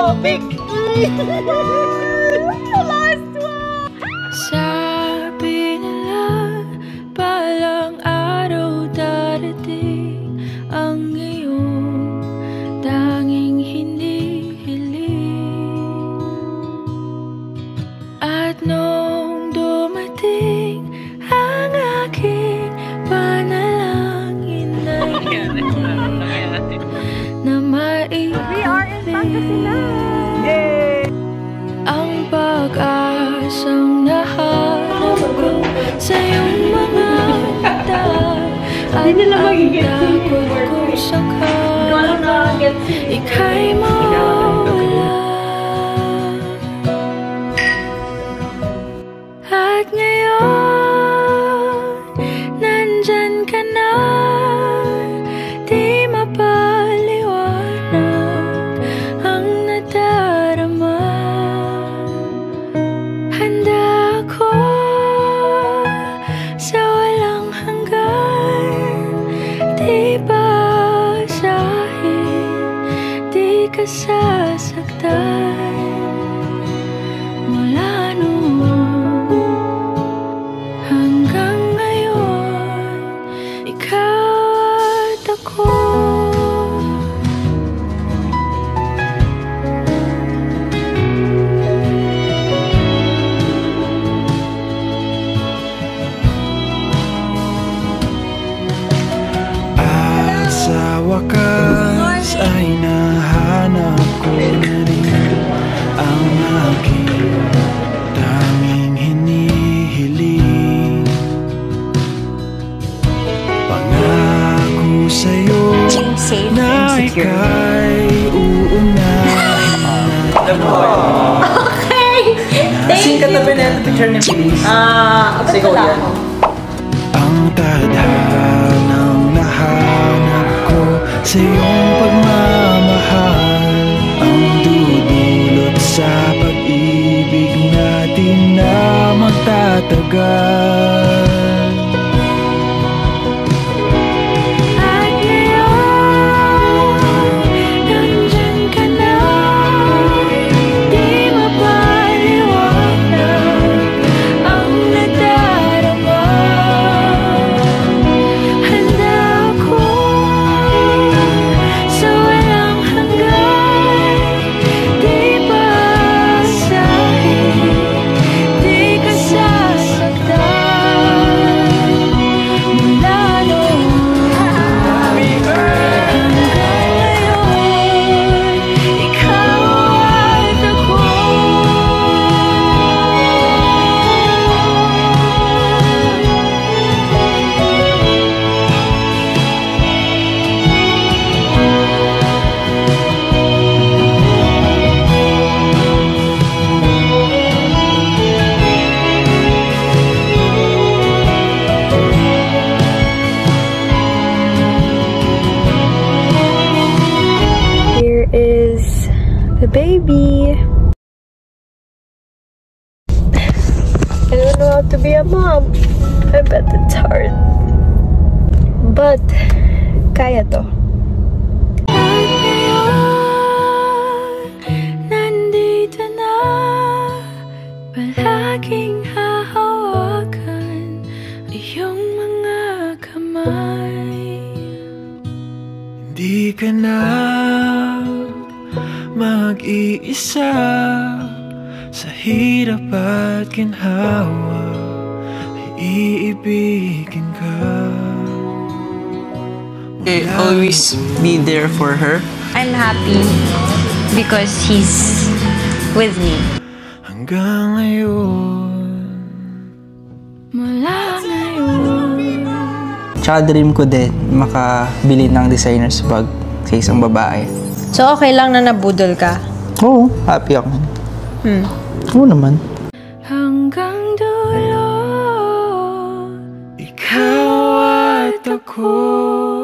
topic! Last one! Sabi nila, balang araw darating ang iyong tanging hinihiling. At nung dumating ang aking panalangin na hindi na maibig. We are in Pangasinan! Yay! Ang pag-asang nahanap ko sa iyong mga mata at ang takot kong sakala ika'y mawala. At ngayon, nandyan ka na, di mapaliwanag ang nadarama. Handa ako sa walang hanggan, di basahin, di ka sasaktan. Mula noon hanggang ngayon, ikaw at ako. At sa wakas ay nahanap ko na rin ang aking tanging hinihiling. Pangako sa'yo na ika'y uunahin natin. Okay! Thank you! Katabi na yung picture ni Elisse. Ikaw yan. Ang tadhanang nahanap ko sa iyong pagmamahal, ang dudulot sa pag-ibig natin na magtatagal. At ngayon, nandyan ka na, di mapaliwanag ang nadarama. Handa ako sa walang hanggan, di basahin, di ka sasaktan. Mula noon hanggang ngayon, ikaw at ako. Here is the baby. I don't know how to be a mom. I bet it's hard. But, kaya to. At ngayon, nandito na, palaging hahawakan iyong mga kamay. Di ka na mag-iisa sa hirap at ginhawa, ay iibigin ka. Always be there for her. I'm happy because he's with me. Hanggang ngayon. Mula ngayon. Tsaka dream ko din makabili ng designer's bag sa isang babae. So, okay lang na nabudol ka? Oo, happy ako. Oo naman. Hanggang dulo, Ikaw at ako.